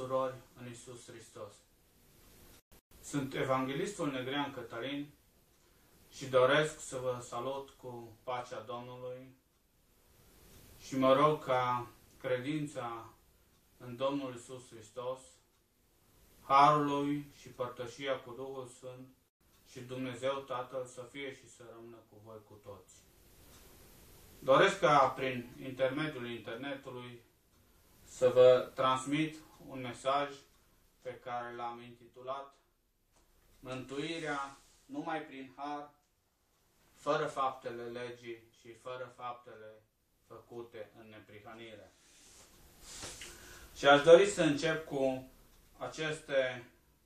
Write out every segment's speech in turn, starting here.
surori în Iisus Hristos. Sunt evanghelistul Negrean Cătălin și doresc să vă salut cu pacea Domnului și mă rog ca credința în Domnul Iisus Hristos, harul Lui și părtășia cu Duhul Sfânt și Dumnezeu Tatăl să fie și să rămână cu voi cu toți. Doresc ca prin intermediul internetului să vă transmit un mesaj pe care l-am intitulat Mântuirea numai prin har, fără faptele legii și fără faptele făcute în neprihănire. Și aș dori să încep cu aceste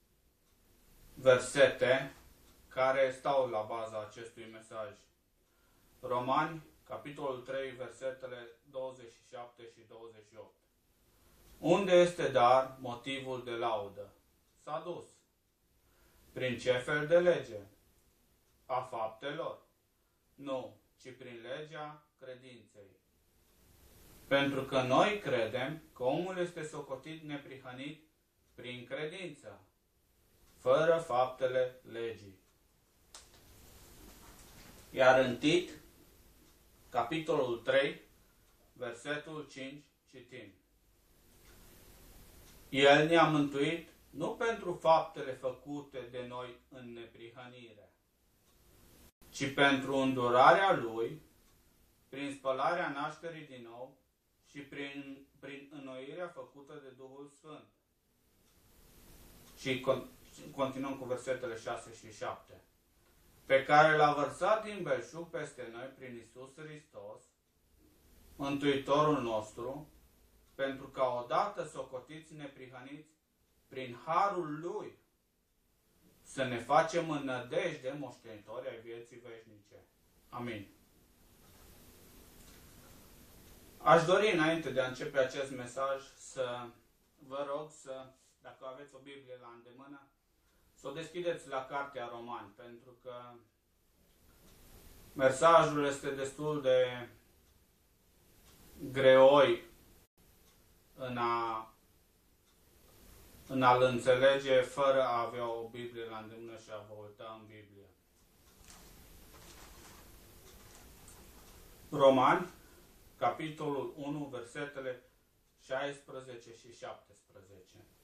versete care stau la baza acestui mesaj. Romani, capitolul 3, versetele 27 și 28. Unde este dar motivul de laudă? S-a dus. Prin ce fel de lege? A faptelor? Nu, ci prin legea credinței. Pentru că noi credem că omul este socotit neprihănit prin credință, fără faptele legii. Iar în Tit, capitolul 3, versetul 5, citim. El ne-a mântuit nu pentru faptele făcute de noi în neprihănire, ci pentru îndurarea Lui, prin spălarea nașterii din nou și prin înnoirea făcută de Duhul Sfânt. Și continuăm cu versetele 6 și 7. Pe care l-a vărsat din belșug peste noi prin Iisus Hristos, Mântuitorul nostru, pentru ca odată socotiți neprihăniți prin harul Lui, să ne facem în nădejde moștenitori ai vieții veșnice. Amin. Aș dori, înainte de a începe acest mesaj, să vă rog să, dacă aveți o Biblie la îndemână, să o deschideți la Cartea Romani, pentru că mesajul este destul de greoi în a-l înțelege fără a avea o Biblie la îndemână și a vă uita în Biblie. Romani, capitolul 1, versetele 16 și 17.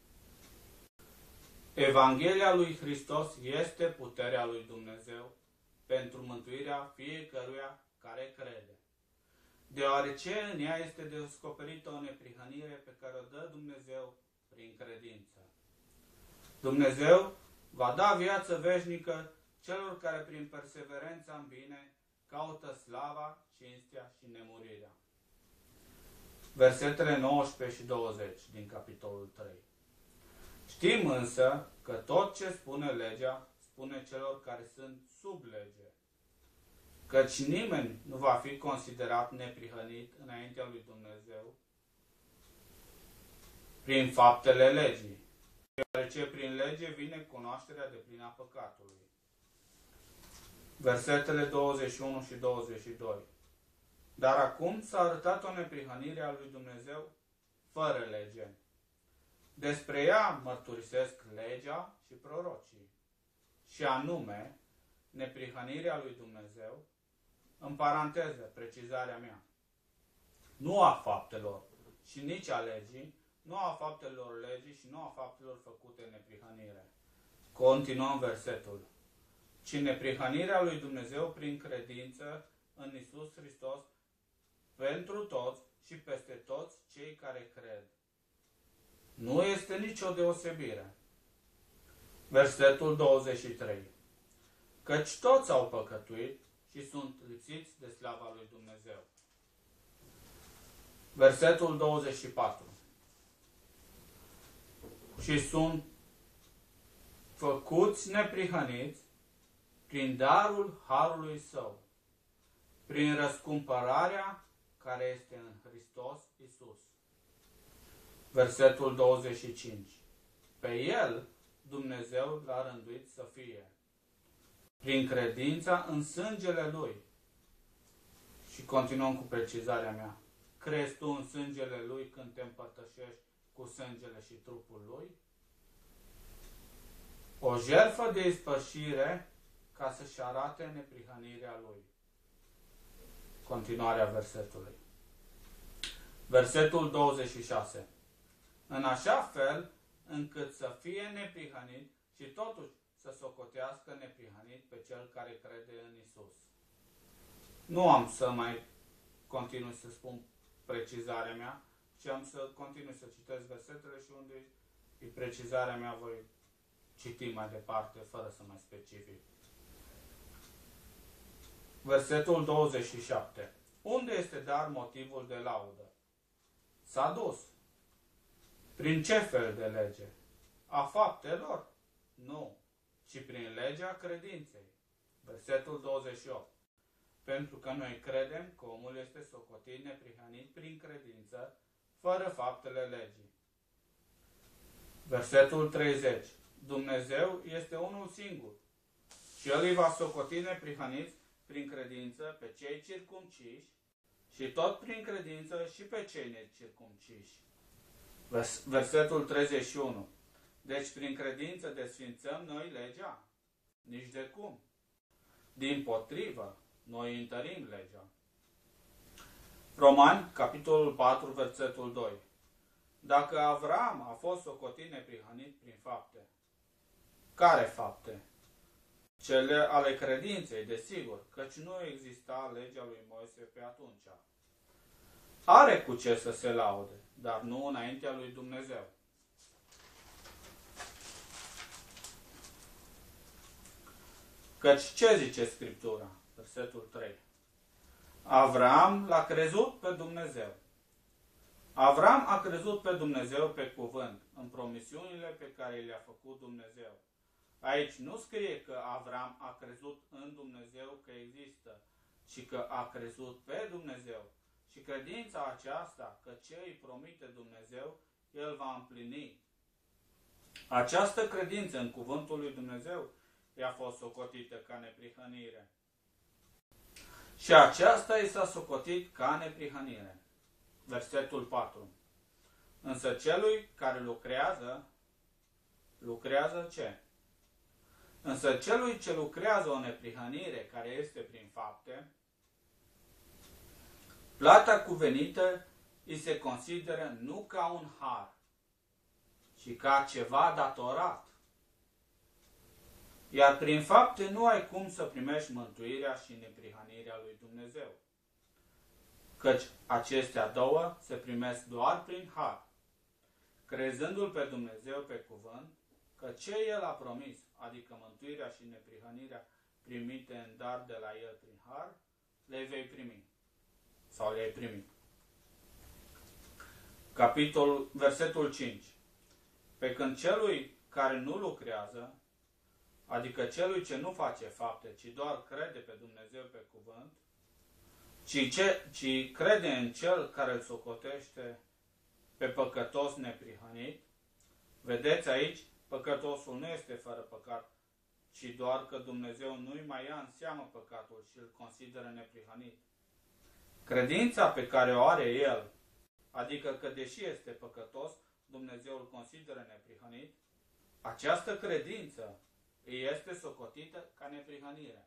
Evanghelia lui Hristos este puterea lui Dumnezeu pentru mântuirea fiecăruia care crede, deoarece în ea este descoperită o neprihănire pe care o dă Dumnezeu prin credință. Dumnezeu va da viață veșnică celor care prin perseverența în bine caută slava, cinstea și nemurirea. Versetele 19 și 20 din capitolul 3. Știm însă că tot ce spune legea, spune celor care sunt sub lege, căci nimeni nu va fi considerat neprihănit înaintea lui Dumnezeu prin faptele legii, deoarece prin lege vine cunoașterea deplină a păcatului. Versetele 21 și 22. Dar acum s-a arătat o neprihănire a lui Dumnezeu fără lege. Despre ea mărturisesc legea și prorocii, și anume neprihănirea lui Dumnezeu, în paranteză, precizarea mea, nu a faptelor și nici a legii, nu a faptelor legii și nu a faptelor făcute în neprihănire. Continuăm versetul. Ci neprihănirea lui Dumnezeu prin credință în Iisus Hristos pentru toți și peste toți cei care cred. Nu este nicio deosebire. Versetul 23. Căci toți au păcătuit și sunt lipsiți de slava lui Dumnezeu. Versetul 24. Și sunt făcuți neprihăniți prin darul harului Său, prin răscumpărarea care este în Hristos Iisus. Versetul 25. Pe El Dumnezeu l-a rânduit să fie, prin credința în sângele Lui. Și continuăm cu precizarea mea. Crezi tu în sângele Lui când te împărtășești cu sângele și trupul lui, o jertfă de ispășire ca să-și arate neprihănirea lui. Continuarea versetului. Versetul 26. În așa fel încât să fie neprihănit și totuși să socotească neprihănit pe cel care crede în Isus. Nu am să mai continui să spun precizarea mea, ci am să continui să citesc versetele și unde e precizarea mea voi citi mai departe, fără să mai specific. Versetul 27. Unde este dar motivul de laudă? S-a dus. Prin ce fel de lege? A faptelor? Nu, ci prin legea credinței. Versetul 28. Pentru că noi credem că omul este socotit neprihănit prin credință, fără faptele legii. Versetul 30. Dumnezeu este unul singur și El îi va socoti neprihăniți prin credință pe cei circumciși și tot prin credință și pe cei necircumciși. Versetul 31. Deci prin credință desfințăm noi legea? Nici de cum. Dimpotrivă, noi întărim legea. Romani, capitolul 4, versetul 2. Dacă Avram a fost socotit neprihănit prin fapte, care fapte? Cele ale credinței, desigur, căci nu exista legea lui Moise pe atunci. Are cu ce să se laude, dar nu înaintea lui Dumnezeu. Căci ce zice Scriptura? Versetul 3. Avram l-a crezut pe Dumnezeu. Avram a crezut pe Dumnezeu pe cuvânt, în promisiunile pe care le-a făcut Dumnezeu. Aici nu scrie că Avram a crezut în Dumnezeu că există, ci că a crezut pe Dumnezeu. Și credința aceasta, că ce îi promite Dumnezeu, El va împlini. Această credință în cuvântul lui Dumnezeu i-a fost socotită ca neprihănire. Și aceasta i s-a socotit ca neprihănire. Versetul 4. Însă celui care lucrează ce? Însă celui ce lucrează o neprihănire care este prin fapte, plata cuvenită îi se consideră nu ca un har, ci ca ceva datorat. Iar prin fapte nu ai cum să primești mântuirea și neprihănirea lui Dumnezeu. Căci acestea două se primesc doar prin har, crezându-L pe Dumnezeu pe cuvânt, că ce El a promis, adică mântuirea și neprihănirea primite în dar de la El prin har, le vei primi. Sau le-ai primit. Versetul 5. Pe când celui care nu lucrează, adică celui ce nu face fapte, ci doar crede pe Dumnezeu pe cuvânt, ci crede în Cel care îl socotește pe păcătos neprihănit, vedeți aici, păcătosul nu este fără păcat, ci doar că Dumnezeu nu-i mai ia în seamă păcatul și îl consideră neprihănit. Credința pe care o are el, adică că deși este păcătos, Dumnezeu îl consideră neprihănit, această credință îi este socotită ca neprihănire.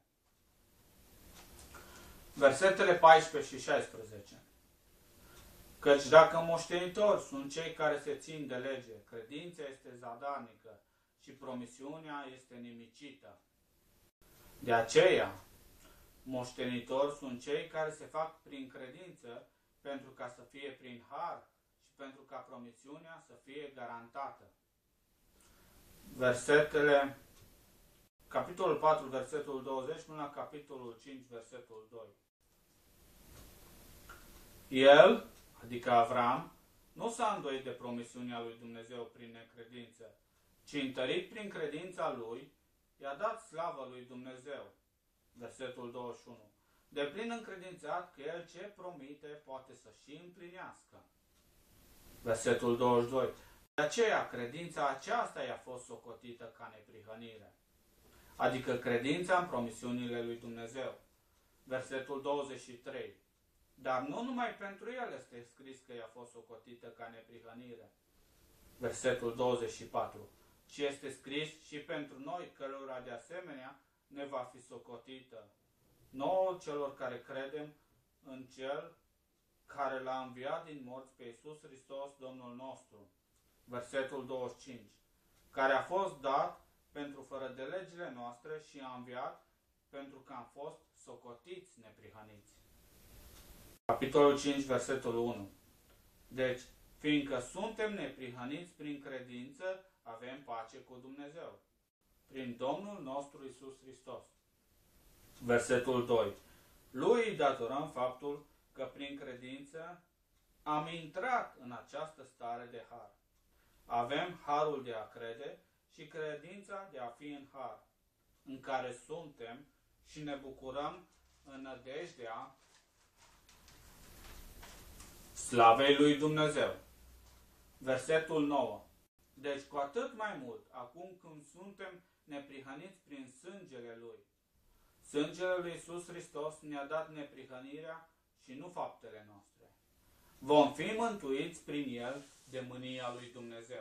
Versetele 14 și 16. Căci dacă moștenitori sunt cei care se țin de lege, credința este zadarnică și promisiunea este nimicită. De aceea, moștenitori sunt cei care se fac prin credință pentru ca să fie prin har și pentru ca promisiunea să fie garantată. Capitolul 4, versetul 20, până la capitolul 5, versetul 2. El, adică Avram, nu s-a îndoit de promisiunea lui Dumnezeu prin necredință, ci întărit prin credința lui, i-a dat slavă lui Dumnezeu. Versetul 21. Deplin încredințat că el ce promite poate să și împlinească. Versetul 22. De aceea, credința aceasta i-a fost socotită ca neprihănire, adică credința în promisiunile lui Dumnezeu. Versetul 23. Dar nu numai pentru el este scris că i-a fost socotită ca neprihănire, versetul 24. Și este scris și pentru noi, cărora de asemenea ne va fi socotită, nouă celor care credem în Cel care l-a înviat din morți pe Iisus Hristos, Domnul nostru. Versetul 25. Care a fost dat pentru fără de legile noastre și a înviat pentru că am fost socotiți neprihăniți. Capitolul 5, versetul 1. Deci, fiindcă suntem neprihăniți prin credință, avem pace cu Dumnezeu, prin Domnul nostru Iisus Hristos. Versetul 2. Lui îi datorăm faptul că prin credință am intrat în această stare de har. Avem harul de a crede și credința de a fi în har, în care suntem și ne bucurăm în nădejdea slavei lui Dumnezeu. Versetul 9. Deci cu atât mai mult, acum când suntem neprihăniți prin sângele Lui. Sângele lui Iisus Hristos ne-a dat neprihănirea și nu faptele noastre. Vom fi mântuiți prin El de mânia lui Dumnezeu.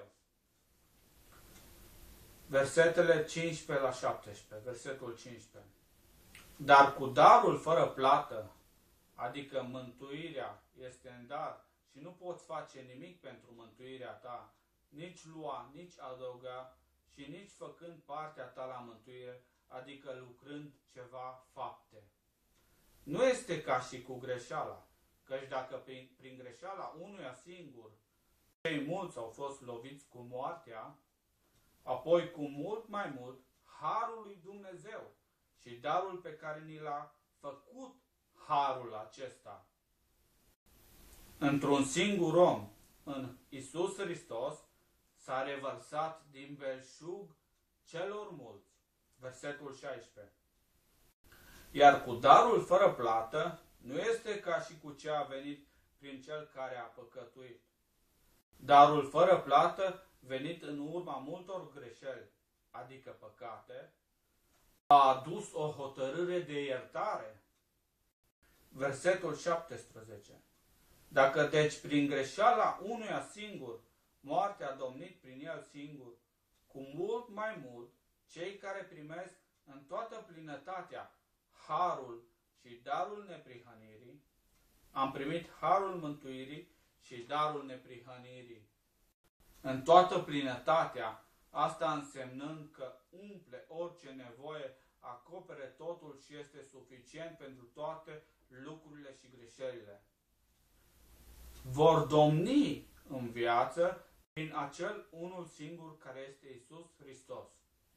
Versetele 15 la 17. Versetul 15. Dar cu darul fără plată, adică mântuirea este în dar și nu poți face nimic pentru mântuirea ta, nici lua, nici adăuga și nici făcând partea ta la mântuire, adică lucrând ceva fapte. Nu este ca și cu greșeala, căci dacă prin greșeala unuia singur cei mulți au fost loviți cu moartea, apoi cu mult mai mult harul lui Dumnezeu și darul pe care ni l-a făcut harul acesta într-un singur om, în Iisus Hristos, s-a revărsat din belșug celor mulți. Versetul 16. Iar cu darul fără plată nu este ca și cu ce a venit prin cel care a păcătuit. Darul fără plată, venit în urma multor greșeli, adică păcate, a adus o hotărâre de iertare. Versetul 17. Dacă deci prin greșeala unuia singur moartea a domnit prin el singur, cu mult mai mult cei care primesc în toată plinătatea harul și darul neprihănirii, am primit harul mântuirii și darul neprihănirii. În toată plinătatea, asta însemnând că umple orice nevoie, acopere totul și este suficient pentru toate lucrurile și greșelile. Vor domni în viață prin acel unul singur care este Iisus Hristos.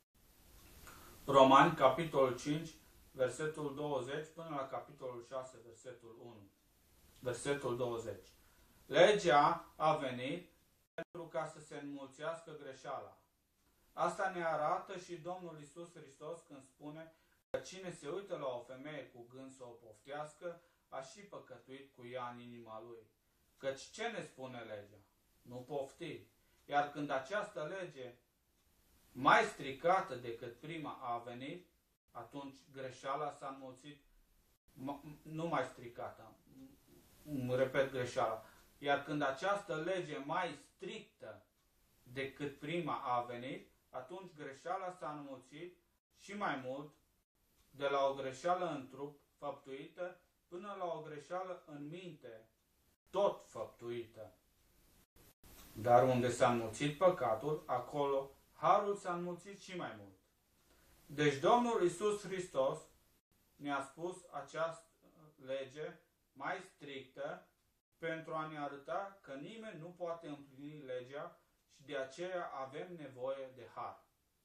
Romani, capitolul 5, versetul 20, până la capitolul 6, versetul 1. Versetul 20. Legea a venit pentru ca să se înmulțească greșeala. Asta ne arată și Domnul Iisus Hristos când spune că cine se uită la o femeie cu gând să o poftească, a și păcătuit cu ea în inima lui. Căci ce ne spune legea? Nu pofti. Iar când această lege, mai stricată decât prima, a venit, atunci greșeala s-a înmulțit, nu mai stricată, repet greșeala. Iar când această lege mai strictă decât prima a venit, atunci greșeala s-a înmulțit și mai mult, de la o greșeală în trup făptuită până la o greșeală în minte, tot făptuită. Dar unde s-a înmulțit păcatul, acolo harul s-a înmulțit și mai mult. Deci Domnul Iisus Hristos ne-a spus această lege mai strictă pentru a ne arăta că nimeni nu poate împlini legea și de aceea avem nevoie de har.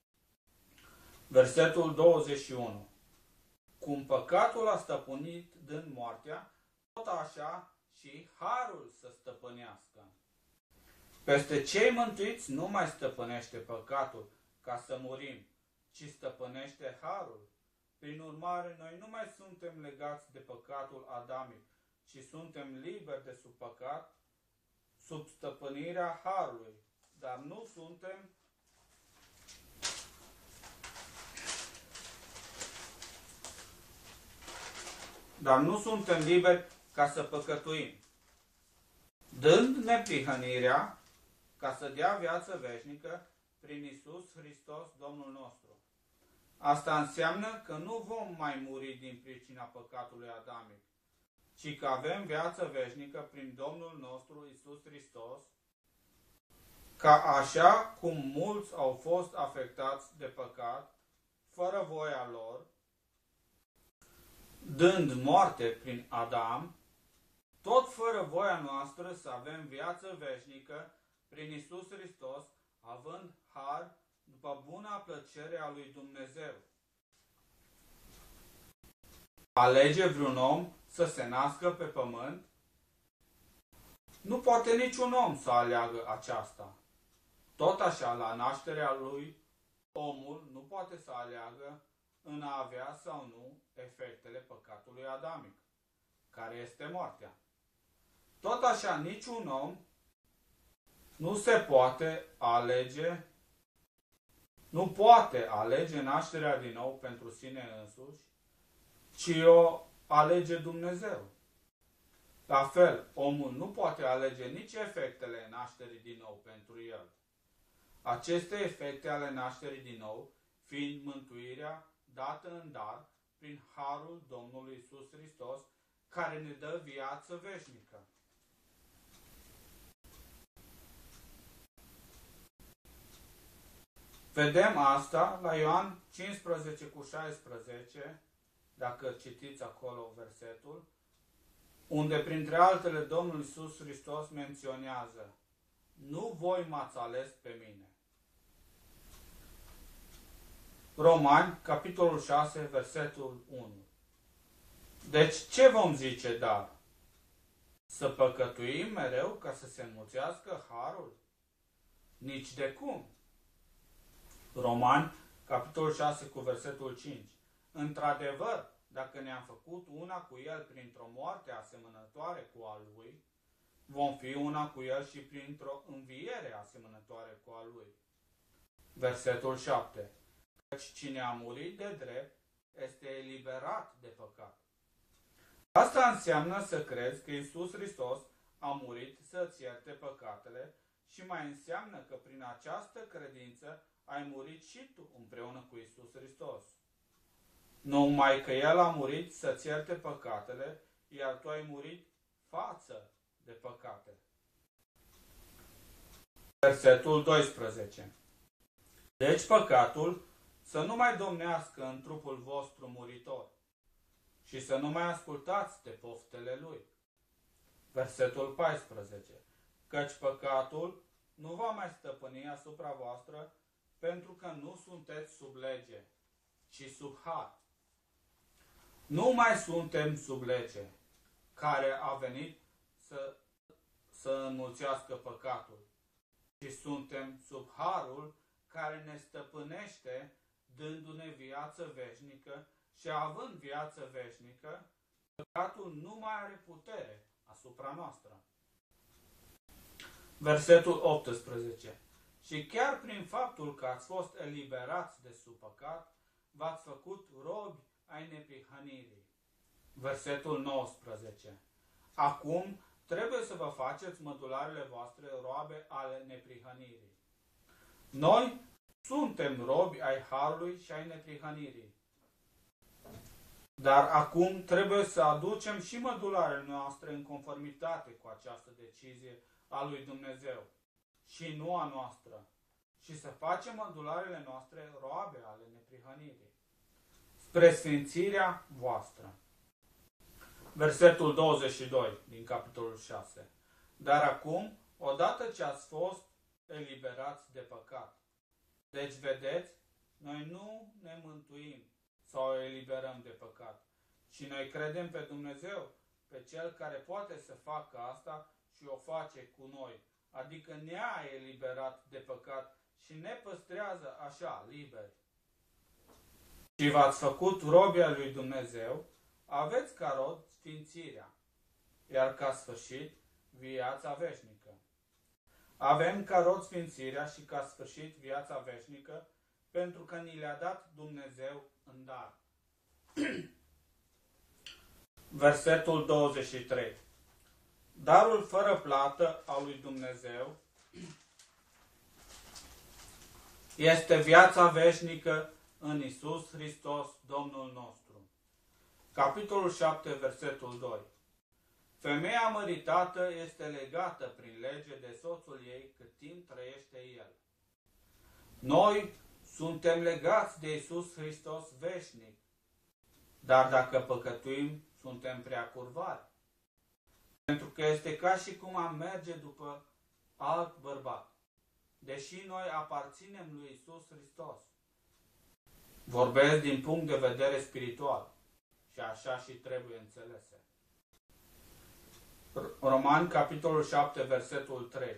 Versetul 21. Cum păcatul a stăpânit dând moartea, tot așa și harul să stăpânească. Peste cei mântuiți nu mai stăpânește păcatul ca să murim, ci stăpânește harul. Prin urmare, noi nu mai suntem legați de păcatul adamic, ci suntem liberi de sub păcat, sub stăpânirea harului. Dar nu suntem liberi ca să păcătuim. Dând neprihănirea, ca să dea viață veșnică prin Iisus Hristos, Domnul nostru. Asta înseamnă că nu vom mai muri din pricina păcatului adamic, ci că avem viață veșnică prin Domnul nostru Iisus Hristos, ca așa cum mulți au fost afectați de păcat, fără voia lor, dând moarte prin Adam, tot fără voia noastră să avem viață veșnică prin Iisus Hristos, având har după buna plăcere a lui Dumnezeu. Alege vreun om să se nască pe pământ? Nu poate niciun om să aleagă aceasta. Tot așa, la nașterea lui, omul nu poate să aleagă în a avea sau nu efectele păcatului adamic, care este moartea. Tot așa, niciun om nu poate alege nașterea din nou pentru sine însuși, ci o alege Dumnezeu. La fel, omul nu poate alege nici efectele nașterii din nou pentru el. Aceste efecte ale nașterii din nou, fiind mântuirea dată în dar prin harul Domnului Iisus Hristos, care ne dă viață veșnică. Vedem asta la Ioan 15:16, dacă citiți acolo versetul, unde printre altele Domnul Iisus Hristos menționează: nu voi m-ați ales pe mine. Romani, capitolul 6, versetul 1. Deci ce vom zice dar? Să păcătuim mereu ca să se înmulțească harul? Nici de cum. Romani, capitolul 6, cu versetul 5. Într-adevăr, dacă ne-am făcut una cu El printr-o moarte asemănătoare cu a Lui, vom fi una cu El și printr-o înviere asemănătoare cu a Lui. Versetul 7. Căci cine a murit de drept este eliberat de păcat. Asta înseamnă să crezi că Iisus Hristos a murit să-ți ierte păcatele și mai înseamnă că prin această credință ai murit și tu împreună cu Iisus Hristos. Numai că El a murit să-ți ierte păcatele, iar tu ai murit față de păcate. Versetul 12. Deci păcatul să nu mai domnească în trupul vostru muritor și să nu mai ascultați de poftele lui. Versetul 14. Căci păcatul nu va mai stăpâni asupra voastră, pentru că nu sunteți sub lege, ci sub har. Nu mai suntem sub lege, care a venit să înmulțească păcatul, ci suntem sub harul care ne stăpânește, dându-ne viață veșnică, și având viață veșnică, păcatul nu mai are putere asupra noastră. Versetul 18. Și chiar prin faptul că ați fost eliberați de sub păcat, v-ați făcut robi ai neprihănirii. Versetul 19. Acum trebuie să vă faceți mădularele voastre roabe ale neprihănirii. Noi suntem robi ai harului și ai neprihănirii. Dar acum trebuie să aducem și mădularele noastre în conformitate cu această decizie a lui Dumnezeu și nu a noastră, și să facem mădularele noastre roabe ale neprihănirii, spre sfințirea voastră. Versetul 22 din capitolul 6. Dar acum, odată ce ați fost eliberați de păcat. Deci, vedeți, noi nu ne mântuim sau eliberăm de păcat, ci noi credem pe Dumnezeu, pe Cel care poate să facă asta și o face cu noi, adică ne-a eliberat de păcat și ne păstrează așa, liberi. Și v-ați făcut robii ai lui Dumnezeu, aveți ca rod sfințirea, iar ca sfârșit viața veșnică. Avem ca rod sfințirea și ca sfârșit viața veșnică, pentru că ni le-a dat Dumnezeu în dar. Versetul 23. Darul fără plată al lui Dumnezeu este viața veșnică în Iisus Hristos, Domnul nostru. Capitolul 7, versetul 2. Femeia măritată este legată prin lege de soțul ei cât timp trăiește el. Noi suntem legați de Iisus Hristos veșnic, dar dacă păcătuim, suntem prea curvari. Pentru că este ca și cum am merge după alt bărbat, deși noi aparținem lui Iisus Hristos. Vorbesc din punct de vedere spiritual și așa și trebuie înțelese. Romani, capitolul 7, versetul 3.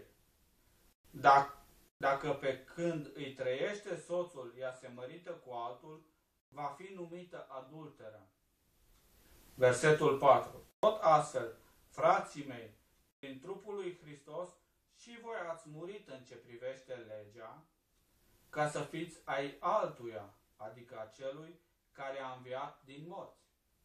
Dacă pe când îi trăiește soțul, ea se mărită cu altul, va fi numită adulteră. Versetul 4. Tot astfel, frații mei, prin trupul lui Hristos, și voi ați murit în ce privește legea, ca să fiți ai altuia, adică a celui care a înviat din morți.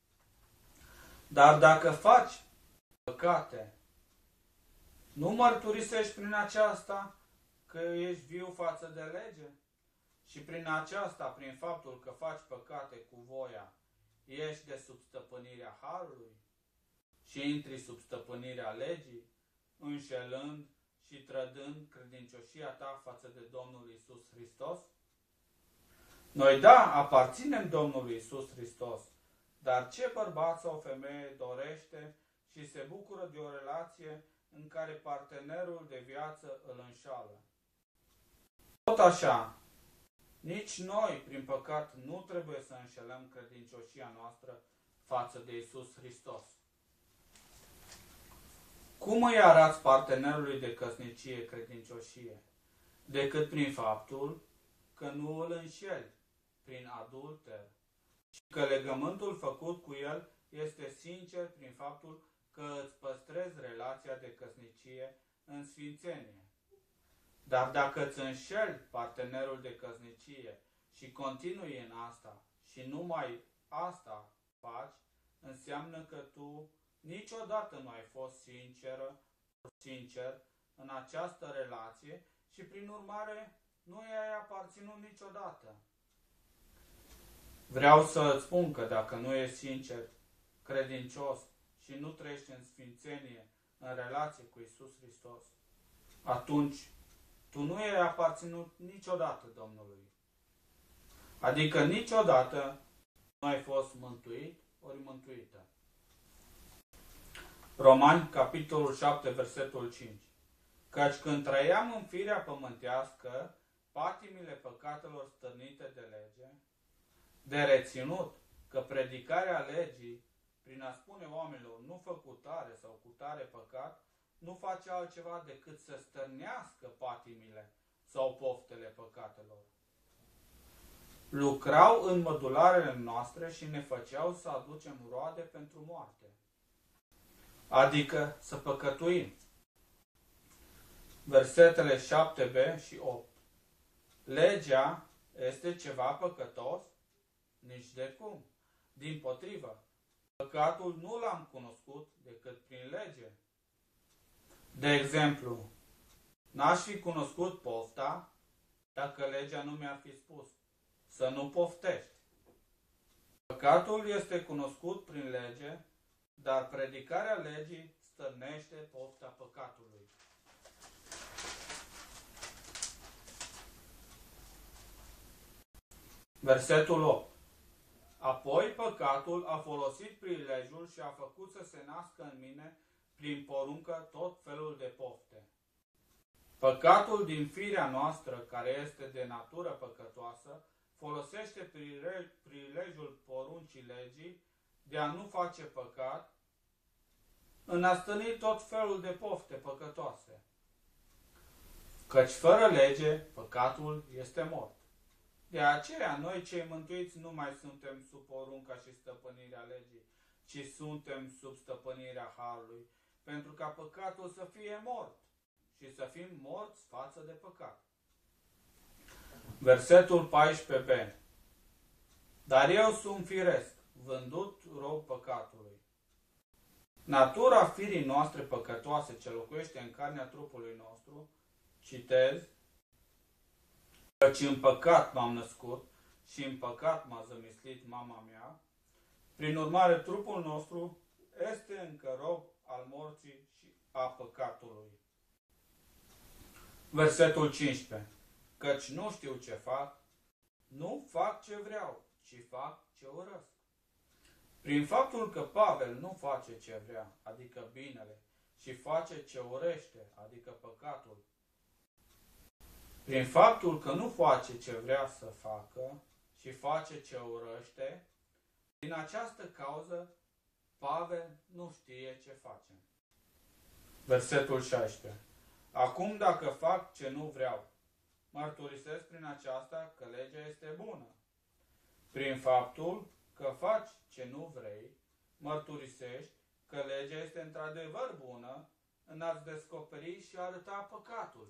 Dar dacă faci păcate, nu mărturisești prin aceasta că ești viu față de lege? Și prin aceasta, prin faptul că faci păcate cu voia, ești de sub stăpânirea harului și intri sub stăpânirea legii, înșelând și trădând credincioșia ta față de Domnul Iisus Hristos? Noi, da, aparținem Domnului Iisus Hristos, dar ce bărbat sau femeie dorește și se bucură de o relație în care partenerul de viață îl înșală? Tot așa, nici noi, prin păcat, nu trebuie să înșelăm credincioșia noastră față de Iisus Hristos. Cum îi arăți partenerului de căsnicie credincioșie? Decât prin faptul că nu îl înșeli prin adulter și că legământul făcut cu el este sincer prin faptul că îți păstrezi relația de căsnicie în sfințenie. Dar dacă îți înșeli partenerul de căsnicie și continui în asta și numai asta faci, înseamnă că tu niciodată nu ai fost sincer în această relație și prin urmare nu i-ai aparținut niciodată. Vreau să îți spun că dacă nu ești sincer, credincios și nu trăiești în sfințenie, în relație cu Iisus Hristos, atunci tu nu i-ai aparținut niciodată Domnului. Adică niciodată nu ai fost mântuit ori mântuită. Romani, capitolul 7, versetul 5. Căci când trăiam în firea pământească, patimile păcatelor stârnite de lege, de reținut că predicarea legii, prin a spune oamenilor nu fă cu tare sau cu tare păcat, nu face altceva decât să stârnească patimile sau poftele păcatelor. Lucrau în mădularele noastre și ne făceau să aducem roade pentru moarte. Adică să păcătuim. Versetele 7b și 8. Legea este ceva păcătos? Nici de cum. Dimpotrivă, păcatul nu l-am cunoscut decât prin lege. De exemplu, n-aș fi cunoscut pofta dacă legea nu mi-ar fi spus să nu poftești. Păcatul este cunoscut prin lege, dar predicarea legii stârnește pofta păcatului. Versetul 8. Apoi păcatul a folosit prilejul și a făcut să se nască în mine prin poruncă tot felul de pofte. Păcatul din firea noastră, care este de natură păcătoasă, folosește prilejul poruncii legii de a nu face păcat, în a stârni tot felul de pofte păcătoase. Căci fără lege, păcatul este mort. De aceea, noi cei mântuiți nu mai suntem sub porunca și stăpânirea legii, ci suntem sub stăpânirea harului, pentru ca păcatul să fie mort și să fim morți față de păcat. Versetul 14b. Dar eu sunt firesc, vândut rob păcatului. Natura firii noastre păcătoase ce locuiește în carnea trupului nostru, citez, Căci în păcat m-am născut și în păcat m-a zămislit mama mea. Prin urmare, trupul nostru este încă rob al morții și a păcatului. Versetul 15. Căci nu știu ce fac, nu fac ce vreau, ci fac ce urăsc. Prin faptul că Pavel nu face ce vrea, adică binele, și face ce urăște, adică păcatul, prin faptul că nu face ce vrea să facă și face ce urăște, din această cauză Pavel nu știe ce face. Versetul 16. Acum dacă fac ce nu vreau, mărturisesc prin aceasta că legea este bună. Prin faptul că faci ce nu vrei, mărturisești că legea este într-adevăr bună în a-ți descoperi și arăta păcatul.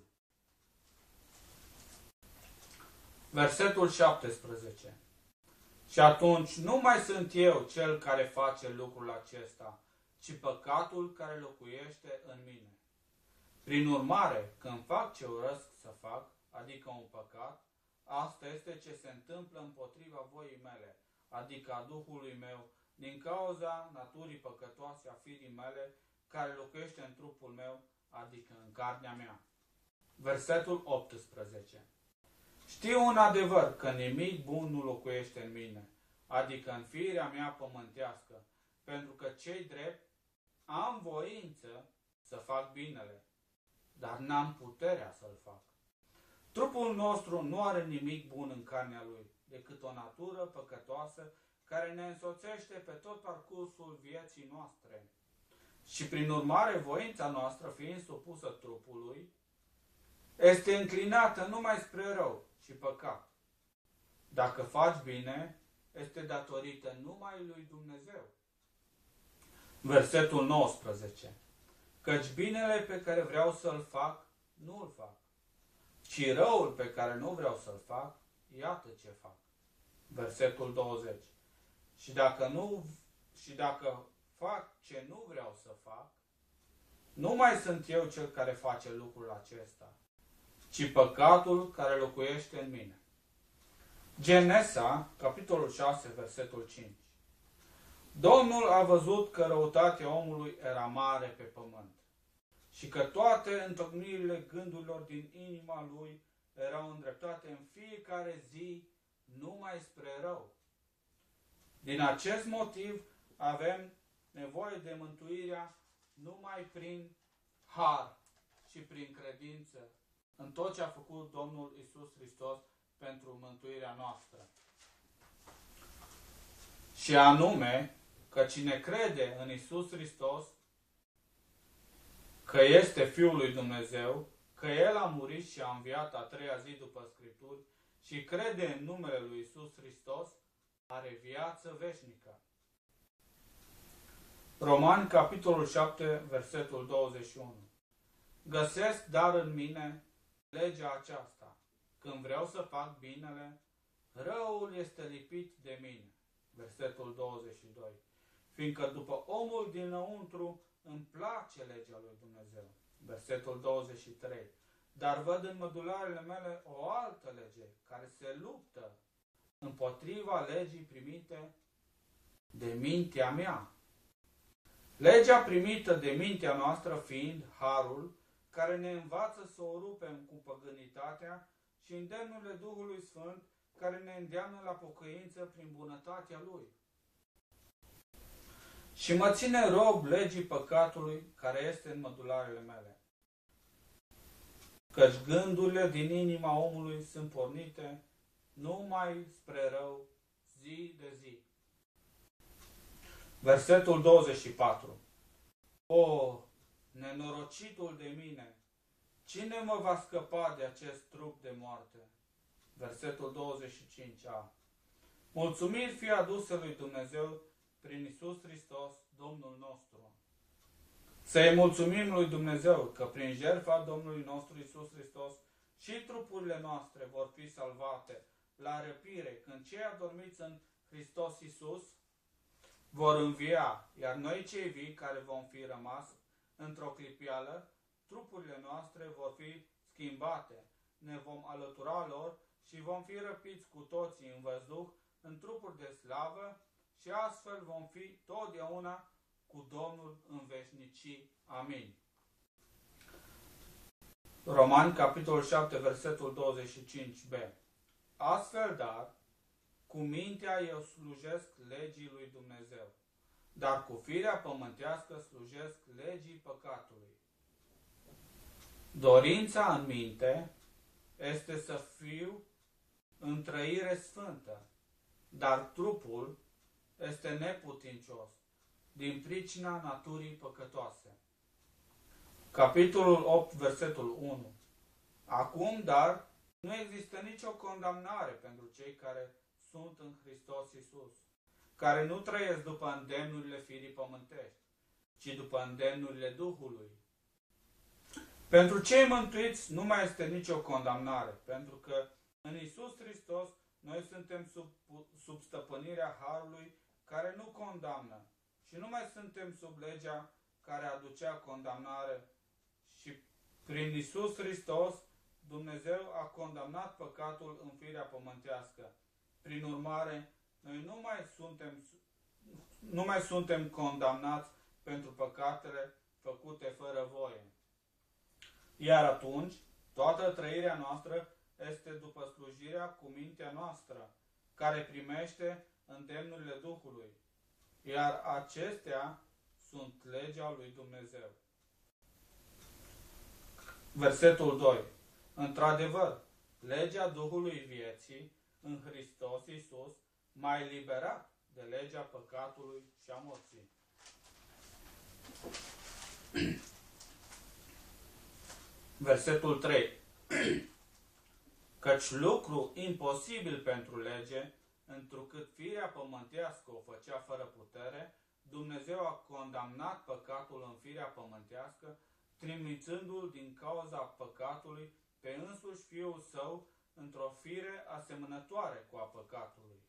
Versetul 17. Și atunci nu mai sunt eu cel care face lucrul acesta, ci păcatul care locuiește în mine. Prin urmare, când fac ce urăsc să fac, adică un păcat, asta este ce se întâmplă împotriva voii mele, adică a Duhului meu, din cauza naturii păcătoase a firii mele, care locuiește în trupul meu, adică în carnea mea. Versetul 18. Știu un adevăr că nimic bun nu locuiește în mine, adică în firea mea pământească, pentru că cei drept am voință să fac binele, dar n-am puterea să-l fac. Trupul nostru nu are nimic bun în carnea lui, decât o natură păcătoasă care ne însoțește pe tot parcursul vieții noastre. Și prin urmare, voința noastră, fiind supusă trupului, este înclinată numai spre rău și păcat. Dacă faci bine, este datorită numai lui Dumnezeu. Versetul 19. Căci binele pe care vreau să-l fac, nu îl fac, ci răul pe care nu vreau să-l fac, iată ce fac. Versetul 20. Și dacă fac ce nu vreau să fac, nu mai sunt eu cel care face lucrul acesta, ci păcatul care locuiește în mine. Genesa, capitolul 6, versetul 5. Domnul a văzut că răutatea omului era mare pe pământ și că toate întocmirile gândurilor din inima lui erau îndreptate în fiecare zi numai spre rău. Din acest motiv avem nevoie de mântuirea numai prin har și prin credință în tot ce a făcut Domnul Iisus Hristos pentru mântuirea noastră. Și anume că cine crede în Iisus Hristos, că este Fiul lui Dumnezeu, că El a murit și a înviat a treia zi după Scripturi și crede în numele lui Iisus Hristos, are viață veșnică. Romani, capitolul 7, versetul 21. Găsesc dar în mine legea aceasta. Când vreau să fac binele, răul este lipit de mine. Versetul 22. Fiindcă după omul dinăuntru îmi place legea lui Dumnezeu. Versetul 23. Dar văd în mădularele mele o altă lege care se luptă împotriva legii primite de mintea mea. Legea primită de mintea noastră fiind harul, care ne învață să o rupem cu păgânitatea și îndemnurile Duhului Sfânt, care ne îndeamnă la pocăință prin bunătatea Lui. Și mă ține rob legii păcatului care este în mădularele mele. Căci gândurile din inima omului sunt pornite numai spre rău zi de zi. Versetul 24. O, nenorocitul de mine, cine mă va scăpa de acest trup de moarte? Versetul 25a. Mulțumiri fie aduse lui Dumnezeu prin Iisus Hristos, Domnul nostru. Să-i mulțumim lui Dumnezeu că prin jertfa Domnului nostru Iisus Hristos și trupurile noastre vor fi salvate la răpire când cei adormiți în Hristos Iisus vor învia, iar noi cei vii care vom fi rămas într-o clipială, trupurile noastre vor fi schimbate, ne vom alătura lor și vom fi răpiți cu toții în văzduh, în trupuri de slavă, și astfel vom fi totdeauna cu Domnul în veșnicii. Amin. Romani, capitolul 7, versetul 25b. Astfel, dar, cu mintea eu slujesc legii lui Dumnezeu, dar cu firea pământească slujesc legii păcatului. Dorința în minte este să fiu în trăire sfântă, dar trupul este neputincios din pricina naturii păcătoase. Capitolul 8, versetul 1. Acum, dar, nu există nicio condamnare pentru cei care sunt în Hristos Iisus, care nu trăiesc după îndemnurile firii pământești, ci după îndemnurile Duhului. Pentru cei mântuiți nu mai este nicio condamnare, pentru că în Iisus Hristos noi suntem sub stăpânirea Harului care nu condamnă și nu mai suntem sub legea care aducea condamnare, și prin Iisus Hristos Dumnezeu a condamnat păcatul în firea pământească. Prin urmare, noi nu mai suntem condamnați pentru păcatele făcute fără voie. Iar atunci, toată trăirea noastră este după slujirea cu mintea noastră, care primește îndemnurile Duhului, iar acestea sunt legea lui Dumnezeu. Versetul 2. Într-adevăr, legea Duhului vieții în Hristos Iisus m-a eliberat de legea păcatului și a morții. Versetul 3. Căci lucru imposibil pentru lege, întrucât firea pământească o făcea fără putere, Dumnezeu a condamnat păcatul în firea pământească, trimițându-l din cauza păcatului pe însuși Fiul Său într-o fire asemănătoare cu a păcatului.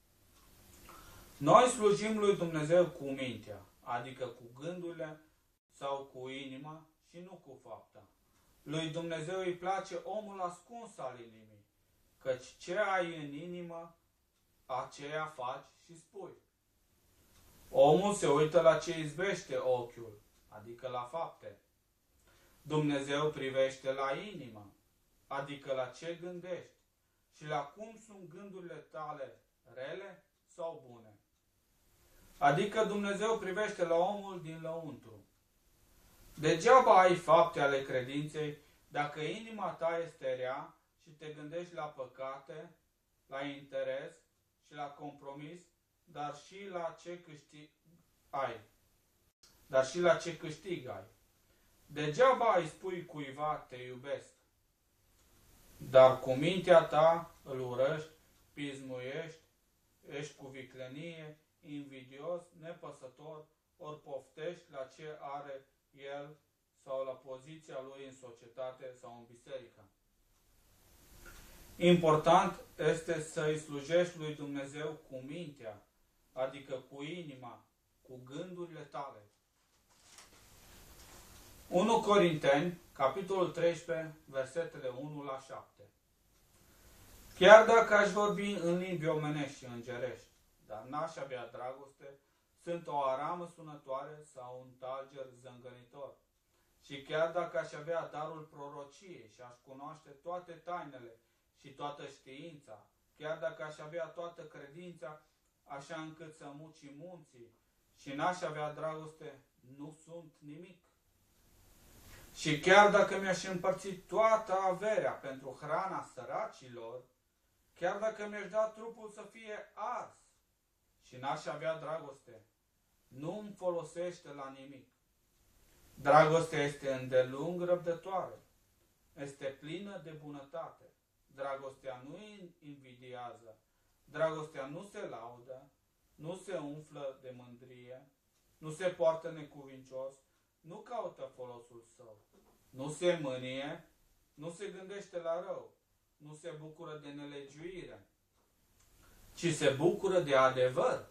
Noi slujim lui Dumnezeu cu mintea, adică cu gândurile sau cu inima și nu cu fapta. Lui Dumnezeu îi place omul ascuns al inimii, căci ce ai în inimă, aceea faci și spui. Omul se uită la ce izbește ochiul, adică la fapte. Dumnezeu privește la inimă, adică la ce gândești și la cum sunt gândurile tale, rele sau bune. Adică Dumnezeu privește la omul din lăuntru. Degeaba ai fapte ale credinței dacă inima ta este rea și te gândești la păcate, la interes și la compromis, dar și la ce câștig ai. Degeaba îi spui cuiva te iubesc, dar cu mintea ta îl urăști, pismuiești, ești cu viclenie, invidios, nepăsător, ori poftești la ce are el sau la poziția lui în societate sau în biserică. Important este să îi slujești lui Dumnezeu cu mintea, adică cu inima, cu gândurile tale. 1 Corinteni, capitolul 13, versetele 1 la 7. Chiar dacă aș vorbi în limbi omenești și îngerești, dar n-aș avea dragoste, sunt o aramă sunătoare sau un talger zângănitor. Și chiar dacă aș avea darul prorociei și aș cunoaște toate tainele și toată știința, chiar dacă aș avea toată credința, așa încât să muci munții, și n-aș avea dragoste, nu sunt nimic. Și chiar dacă mi-aș împărți toată averea pentru hrana săracilor, chiar dacă mi-aș da trupul să fie ars și n-aș avea dragoste, nu îmi folosește la nimic. Dragostea este îndelung răbdătoare, este plină de bunătate. Dragostea nu invidiază, dragostea nu se laudă, nu se umflă de mândrie, nu se poartă necuvincios, nu caută folosul său, nu se mânie, nu se gândește la rău, nu se bucură de nelegiuire, ci se bucură de adevăr.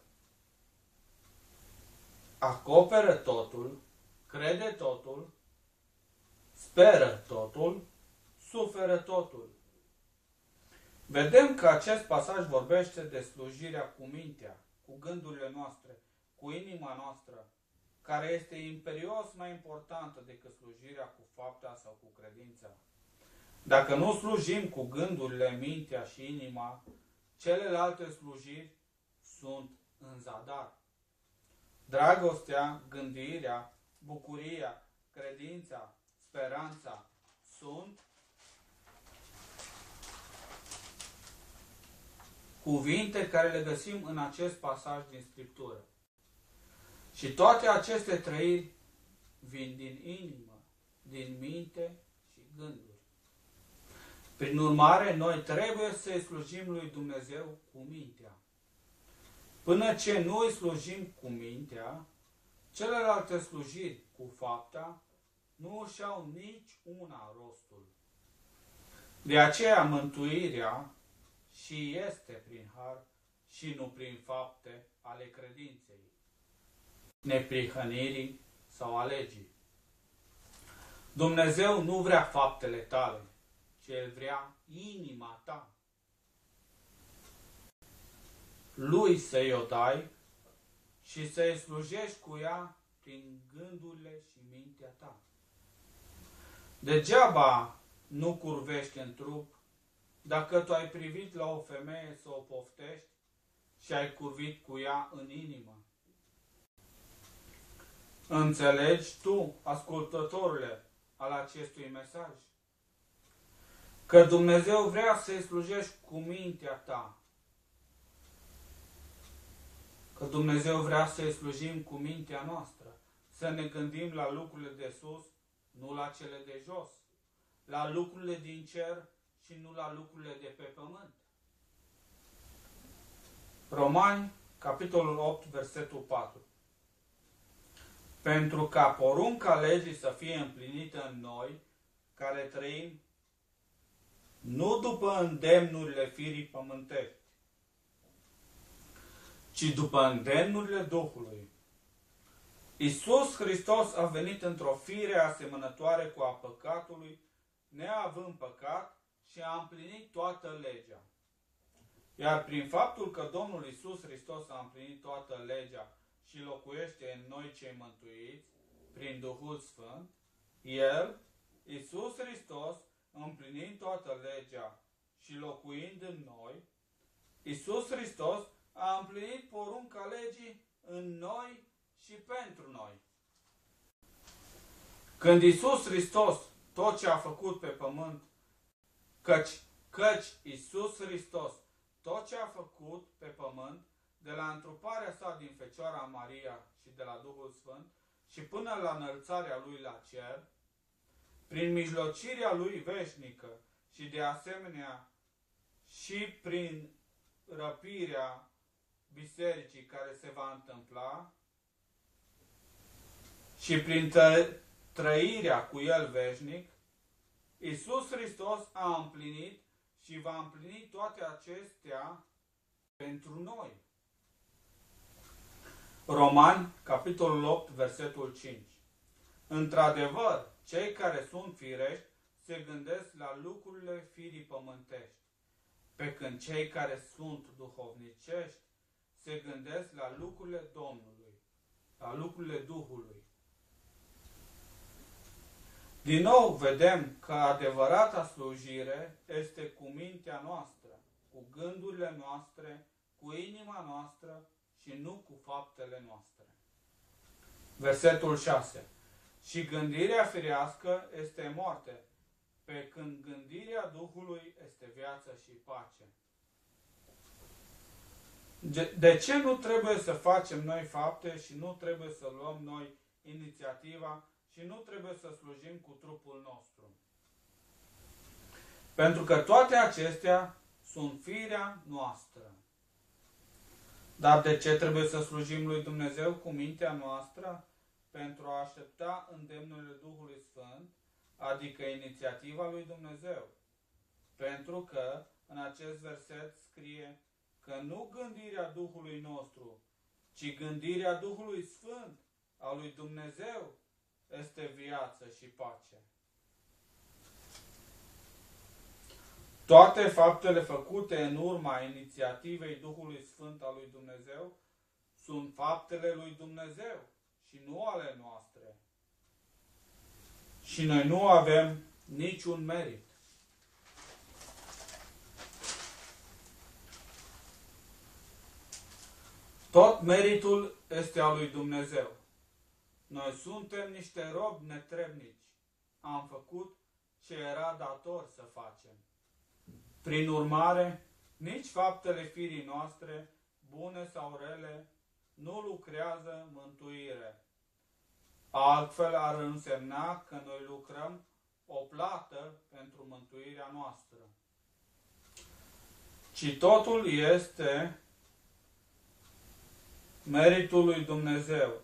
Acoperă totul, crede totul, speră totul, suferă totul. Vedem că acest pasaj vorbește de slujirea cu mintea, cu gândurile noastre, cu inima noastră, care este imperios mai importantă decât slujirea cu fapta sau cu credința. Dacă nu slujim cu gândurile, mintea și inima, celelalte slujiri sunt în zadar. Dragostea, gândirea, bucuria, credința, speranța sunt cuvinte care le găsim în acest pasaj din Scriptură. Și toate aceste trăiri vin din inimă, din minte și gânduri. Prin urmare, noi trebuie să-i slujim lui Dumnezeu cu mintea. Până ce nu îi slujim cu mintea, celelalte slujiri cu fapta nu își au nici una rostul. De aceea mântuirea și este prin har și nu prin fapte ale credinței, neprihănirii sau a legii. Dumnezeu nu vrea faptele tale, ci El vrea inima ta. Lui să-i o dai și să-i slujești cu ea prin gândurile și mintea ta. Degeaba nu curvești în trup dacă tu ai privit la o femeie să o poftești și ai curvit cu ea în inimă. Înțelegi tu, ascultătorule, al acestui mesaj? Că Dumnezeu vrea să-i slujești cu mintea ta. Că Dumnezeu vrea să-i slujim cu mintea noastră. Să ne gândim la lucrurile de sus, nu la cele de jos. La lucrurile din cer și nu la lucrurile de pe pământ. Romani, capitolul 8, versetul 4. Pentru ca porunca legii să fie împlinită în noi, care trăim nu după îndemnurile firii pământești, ci după îndemnurile Duhului. Iisus Hristos a venit într-o fire asemănătoare cu a păcatului, neavând păcat, și a împlinit toată legea. Iar prin faptul că Domnul Iisus Hristos a împlinit toată legea și locuiește în noi cei mântuiți, prin Duhul Sfânt, El, Iisus Hristos, împlinind toată legea și locuind în noi, Iisus Hristos a împlinit porunca legii în noi și pentru noi. Când Iisus Hristos, tot ce a făcut pe pământ, căci Iisus Hristos, tot ce a făcut pe pământ, de la întruparea sa din Fecioara Maria și de la Duhul Sfânt, și până la înălțarea Lui la cer, prin mijlocirea Lui veșnică și de asemenea și prin răpirea bisericii care se va întâmpla și prin trăirea cu El veșnic, Iisus Hristos a împlinit și va împlini toate acestea pentru noi. Romani, capitolul 8, versetul 5. Într-adevăr, cei care sunt firești se gândesc la lucrurile firii pământești, pe când cei care sunt duhovnicești se gândesc la lucrurile Domnului, la lucrurile Duhului. Din nou vedem că adevărata slujire este cu mintea noastră, cu gândurile noastre, cu inima noastră și nu cu faptele noastre. Versetul 6. Și gândirea firească este moarte, pe când gândirea Duhului este viață și pace. De ce nu trebuie să facem noi fapte și nu trebuie să luăm noi inițiativa și nu trebuie să slujim cu trupul nostru? Pentru că toate acestea sunt firea noastră. Dar de ce trebuie să slujim lui Dumnezeu cu mintea noastră? Pentru a aștepta îndemnurile Duhului Sfânt, adică inițiativa lui Dumnezeu. Pentru că în acest verset scrie că nu gândirea Duhului nostru, ci gândirea Duhului Sfânt a lui Dumnezeu este viață și pace. Toate faptele făcute în urma inițiativei Duhului Sfânt al lui Dumnezeu sunt faptele lui Dumnezeu și nu ale noastre. Și noi nu avem niciun merit. Tot meritul este al lui Dumnezeu. Noi suntem niște robi netrebnici. Am făcut ce era dator să facem. Prin urmare, nici faptele firii noastre, bune sau rele, nu lucrează mântuire. Altfel ar însemna că noi lucrăm o plată pentru mântuirea noastră. Ci totul este meritul lui Dumnezeu.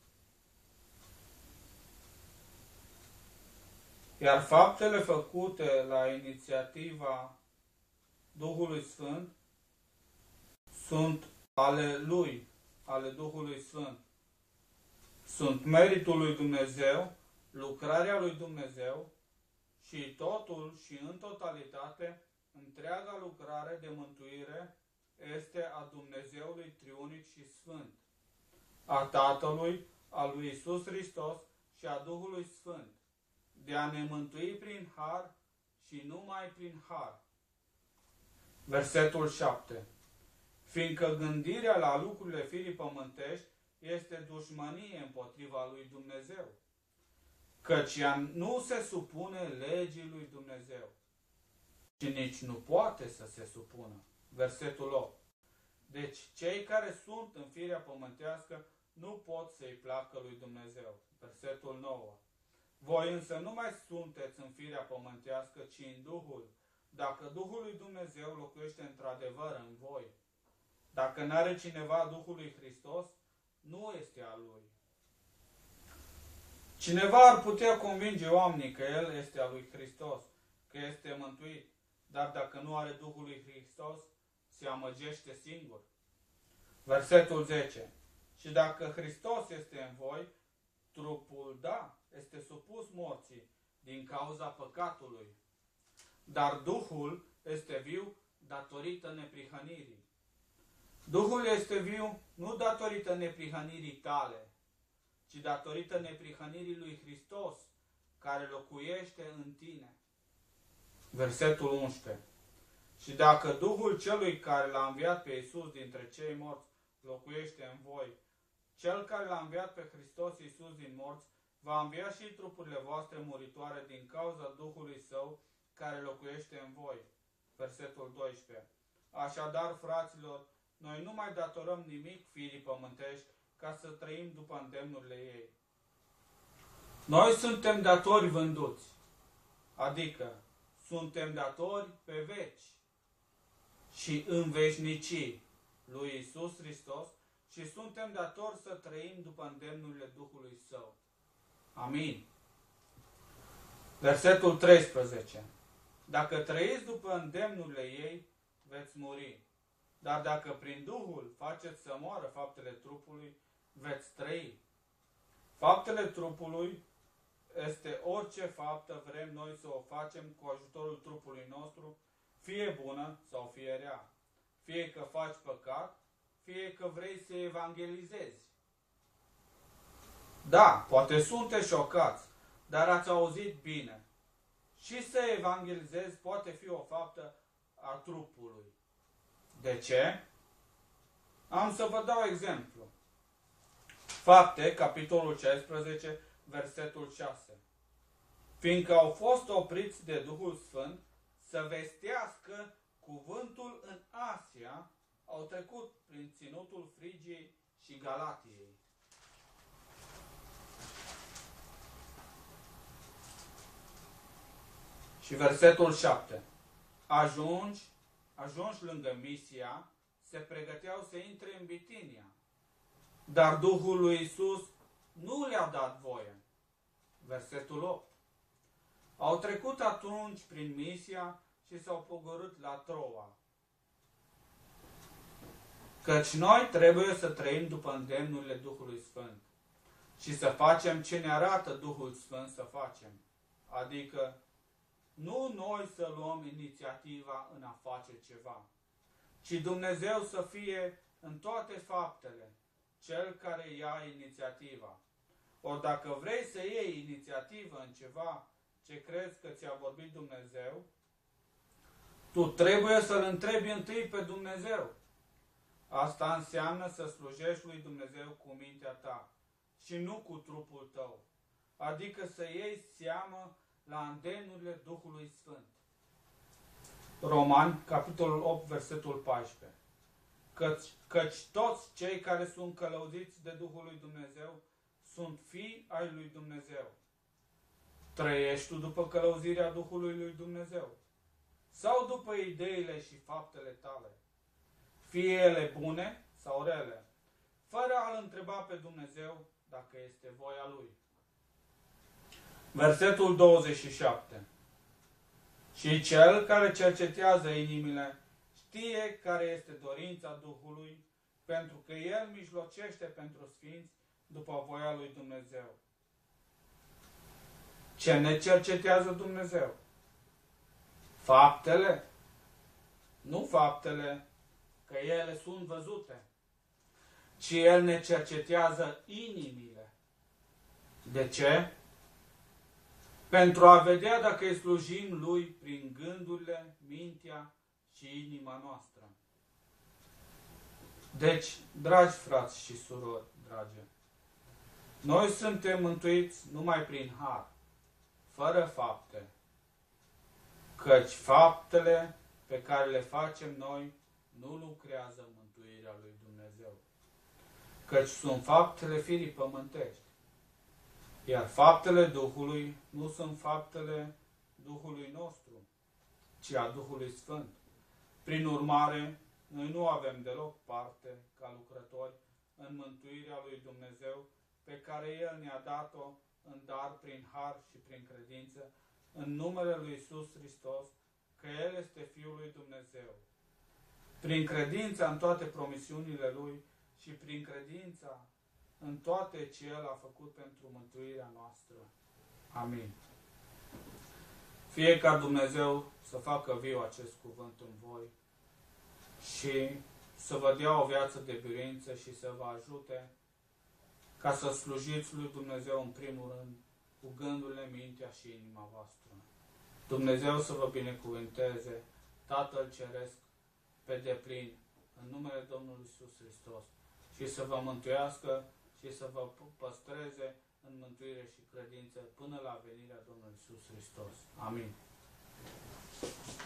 Iar faptele făcute la inițiativa Duhului Sfânt sunt ale Lui, ale Duhului Sfânt. Sunt meritul lui Dumnezeu, lucrarea lui Dumnezeu și totul și în totalitate, întreaga lucrare de mântuire este a Dumnezeului Triunic și Sfânt, a Tatălui, a lui Iisus Hristos și a Duhului Sfânt, de a ne mântui prin har și numai prin har. Versetul 7. Fiindcă gândirea la lucrurile firii pământești este dușmănie împotriva lui Dumnezeu, căci ea nu se supune legii lui Dumnezeu și nici nu poate să se supună. Versetul 8. Deci cei care sunt în firea pământească nu pot să-i placă lui Dumnezeu. Versetul 9. Voi însă nu mai sunteți în firea pământească, ci în Duhul, dacă Duhul lui Dumnezeu locuiește într-adevăr în voi. Dacă n-are cineva Duhul lui Hristos, nu este al lui. Cineva ar putea convinge oamenii că el este al lui Hristos, că este mântuit, dar dacă nu are Duhul lui Hristos, se amăgește singur. Versetul 10. Și dacă Hristos este în voi, trupul, da, este supus morții din cauza păcatului, dar Duhul este viu datorită neprihănirii. Duhul este viu nu datorită neprihănirii tale, ci datorită neprihănirii lui Hristos, care locuiește în tine. Versetul 11. Și dacă Duhul celui care l-a înviat pe Iisus dintre cei morți locuiește în voi, cel care l-a înviat pe Hristos Iisus din morți va învia și trupurile voastre muritoare din cauza Duhului Său care locuiește în voi. Versetul 12. Așadar, fraților, noi nu mai datorăm nimic firii pământești ca să trăim după îndemnurile ei. Noi suntem datori vânduți, adică suntem datori pe veci și în veșnicii lui Iisus Hristos și suntem datori să trăim după îndemnurile Duhului Său. Amin. Versetul 13. Dacă trăiți după îndemnurile ei, veți muri. Dar dacă prin Duhul faceți să moară faptele trupului, veți trăi. Faptele trupului este orice faptă vrem noi să o facem cu ajutorul trupului nostru, fie bună sau fie rea. Fie că faci păcat, fie că vrei să evangelizezi. Da, poate sunteți șocați, dar ați auzit bine. Și să evangelizezi poate fi o faptă a trupului. De ce? Am să vă dau exemplu. Fapte, capitolul 16, versetul 6. Fiindcă au fost opriți de Duhul Sfânt să vestească cuvântul în Asia, au trecut prin ținutul Frigiei și Galatiei. Și versetul 7. Ajungi lângă Misia, se pregăteau să intre în Bitinia, dar Duhul lui Iisus nu le-a dat voie. Versetul 8. Au trecut atunci prin Misia și s-au pogorât la Troa. Căci noi trebuie să trăim după îndemnurile Duhului Sfânt și să facem ce ne arată Duhul Sfânt să facem. Adică Nu noi să luăm inițiativa în a face ceva, ci Dumnezeu să fie în toate faptele Cel care ia inițiativa. Ori dacă vrei să iei inițiativă în ceva ce crezi că ți-a vorbit Dumnezeu, tu trebuie să-L întrebi întâi pe Dumnezeu. Asta înseamnă să slujești lui Dumnezeu cu mintea ta și nu cu trupul tău. Adică să iei seamă la îndemnurile Duhului Sfânt. Romani, capitolul 8, versetul 14. Căci toți cei care sunt călăuziți de Duhul lui Dumnezeu sunt fii ai lui Dumnezeu. Trăiești tu după călăuzirea Duhului lui Dumnezeu? Sau după ideile și faptele tale? Fie ele bune sau rele, fără a-L întreba pe Dumnezeu dacă este voia Lui. Versetul 27. Și cel care cercetează inimile știe care este dorința Duhului, pentru că El mijlocește pentru sfinți după voia lui Dumnezeu. Ce ne cercetează Dumnezeu? Faptele? Nu faptele, că ele sunt văzute, ci El ne cercetează inimile. De ce? Pentru a vedea dacă îi slujim Lui prin gândurile, mintea și inima noastră. Deci, dragi frați și surori, dragi, noi suntem mântuiți numai prin har, fără fapte, căci faptele pe care le facem noi nu lucrează mântuirea lui Dumnezeu, căci sunt faptele firii pământești. Iar faptele Duhului nu sunt faptele Duhului nostru, ci a Duhului Sfânt. Prin urmare, noi nu avem deloc parte, ca lucrători, în mântuirea lui Dumnezeu, pe care El ne-a dat-o în dar prin har și prin credință, în numele lui Iisus Hristos, că El este Fiul lui Dumnezeu. Prin credința în toate promisiunile Lui și prin credința în toate ce El a făcut pentru mântuirea noastră. Amin. Fie ca Dumnezeu să facă viu acest cuvânt în voi și să vă dea o viață de biruință și să vă ajute ca să slujiți lui Dumnezeu în primul rând cu gândurile, mintea și inima voastră. Dumnezeu să vă binecuvânteze, Tatăl Ceresc, pe deplin, în numele Domnului Iisus Hristos, și să vă mântuiască și să vă păstreze în mântuire și credință până la venirea Domnului Iisus Hristos. Amin.